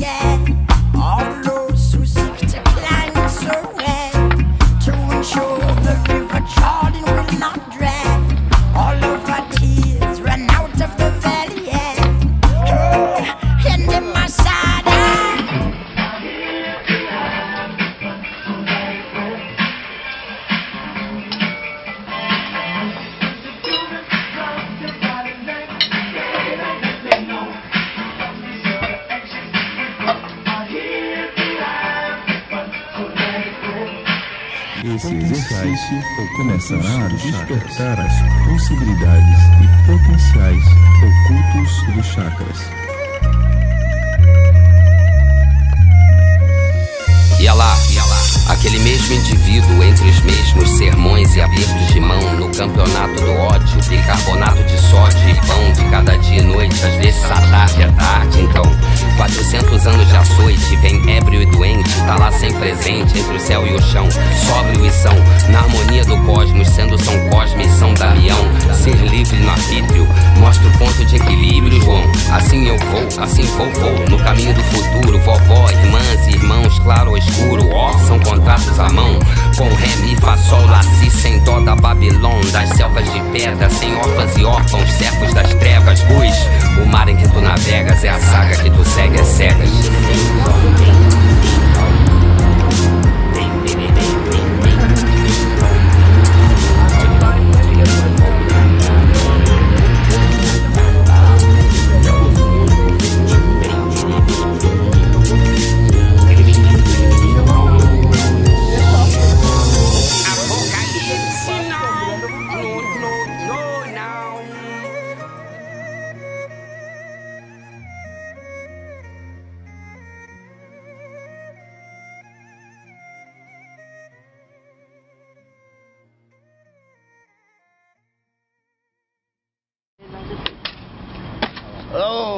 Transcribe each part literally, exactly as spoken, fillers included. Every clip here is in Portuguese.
Esse exercício começará a despertar as possibilidades e potenciais ocultos dos chakras. Ia lá, ia lá, aquele mesmo indivíduo entre os mesmos sermões e apertos de mão no campeonato do ódio, bicarbonato de sódio e pão de cada dia e noite, às vezes à tarde é tarde. Então, quatrocentos anos de açoite, vem ébrio e doente, tá lá sem presente entre o céu e o chão, sóbrio e são, na harmonia do cosmos, sendo São Cosme e São Damião, ser livre no arbítrio, mostra o ponto de equilíbrio, João. Assim eu vou, assim vou, vou, no caminho do futuro, vovó, irmãs e irmãos, claro ou escuro, ó, são contratos à mão, com ré, mi, fá, sol, lá, si, sem dó da Babilônia, das selvas de pedra, sem órfãs e órfãos, servos das trevas, luz, o mar em que tu navegas é a saga que tu segue às cegas. Oh.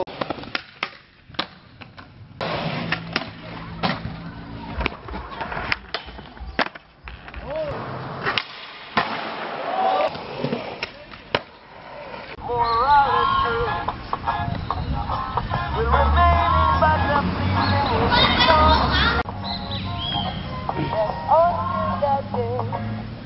That day